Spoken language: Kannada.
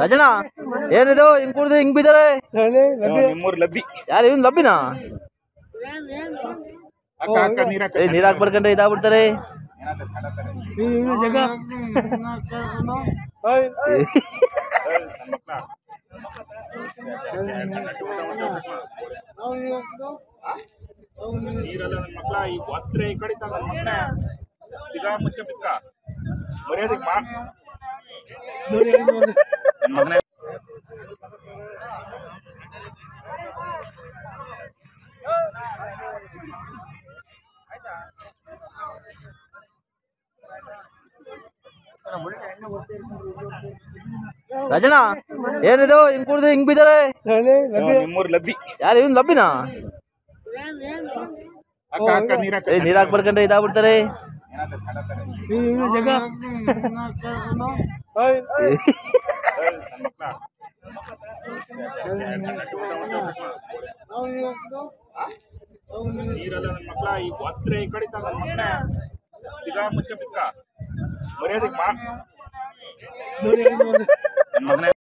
ರಾಜಣ್ಣ ಏನಿದು ಹಿಂಗ್ ಕುಡ್ದು ಹಿಂಗ್ ಬಿದ್ದಾರೆ ನಿಮ್ಮೂರ್ ಲಬ್ಬಿ ಯಾರು ಇವನ್ ಲಬ್ಬಿನಾ ನೀರ್ ಹಾಕ್ಬರ್ಕಂಡ್ರೆ ಇದಾಗ್ಬಿಡ್ತಾರೆ. ನೀರಲ್ಲ ನನ್ನ ಮಕ್ಳ ಈ ಒತ್ರೆ ಈ ಕಡಿತ ನನ್ನ ಮಗನೇ ಈಗ ಮುಚ್ಚ ಬಿಕ್ಕ ಮರ್ಯಾದಕ್ಕೆ ಮಾ ನನ್ನ ಮಗನೇ ರಾಜಣ್ಣ ಏನಿದು ಹಿಂಗ್ ಕುಡ್ದು ಹಿಂಗ್ ಬಿದ್ದಾರೆ ನಿಮ್ಮೂರ್ ಲಬ್ಬಿ ಯಾರು ಇವನ್ ಲಬ್ಬಿನಾ ನೀರ್ ಹಾಕ್ಬರ್ಕಂಡ್ರೆ ಇದಾಗ್ಬಿಡ್ತಾರೆ. ನೀರಲ್ಲ ನನ್ನ ಮಕ್ಳ ಈ ಒತ್ರೆ ಈ ಕಡಿತ ನನ್ನ ಮಗನೇ ಈಗ ಮುಚ್ಚ ಬಿಕ್ಕ ಮರ್ಯಾದಕ್ಕೆ ಮಾ ನನ್ನ ಮಗನೇ